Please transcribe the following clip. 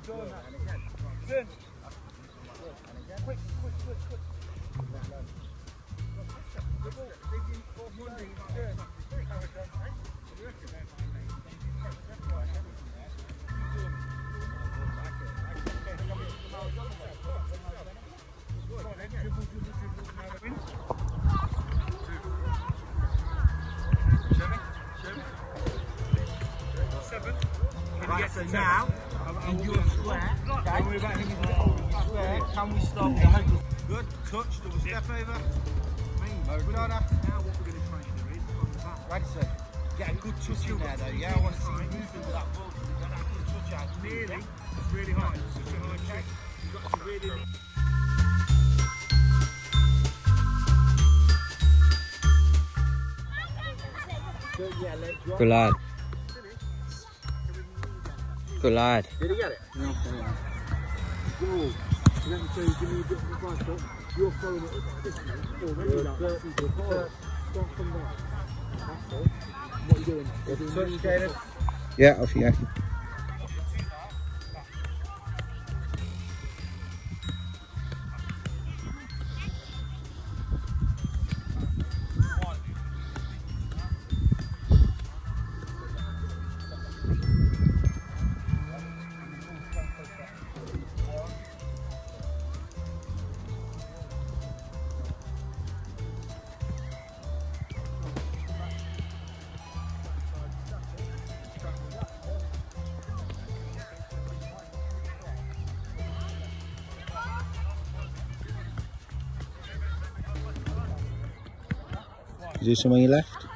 done. Turn. Quick. Right, so now, in your square, don't worry about him in the square, can we stop the hope? Good, touch, double step over. Good on her. Now what we're going to try and do is, on the back. Right, so, get a good touch in there though, yeah? I want to see you moving with that ball, so you don't have to touch out. Nearly, it's really high, it's such a high kick. You've got to really... Good lad. Good lad. Did he get it? No. Go. Let me say, give me a bit of advice, but you're throwing it up this way. Already like that. Don't come down. That's all. What are you doing? Touch, Caleb. Yeah, off you go. You do some on your left?